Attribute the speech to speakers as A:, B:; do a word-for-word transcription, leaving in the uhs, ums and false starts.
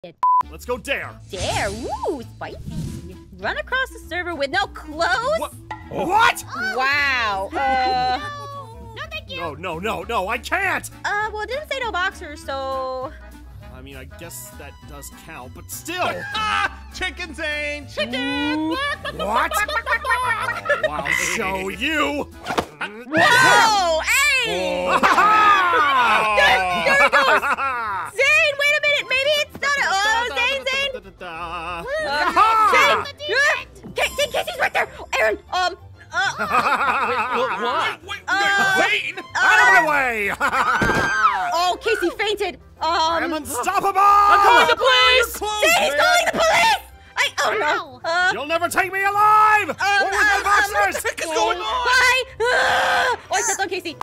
A: Let's go dare.
B: Dare? Ooh, spicy. Run across the server with no clothes?
A: What? What?
B: Oh, wow. Uh,
C: no. no, thank you.
A: No, no, no, no, I can't.
B: Uh, well, it didn't say no boxers, so...
A: I mean, I guess that does count, but still.
D: Chicken Zane! Chicken!
A: What? Oh, I'll show you.
B: Whoa! Hey!
A: Oh.
B: there, there it goes! Zane, wait a minute. Maybe it's not a... Oh, Zane, Zane. Uh, Zane! Zane, Zane, Casey's right there. Aaron, um... Uh,
D: Wait, what? Wait,
B: uh,
D: Zane!
B: uh,
A: Out of my way!
B: Oh, Casey fainted. Um,
A: I'm unstoppable!
D: I'm calling the police!
B: Zane, he's calling the police! I, oh no. Uh,
A: You'll never take me alive!
B: Um,
A: What was my
B: um,
A: boxers?
D: What the heck is going on?
B: Hi! Uh, oh, I stepped on Casey.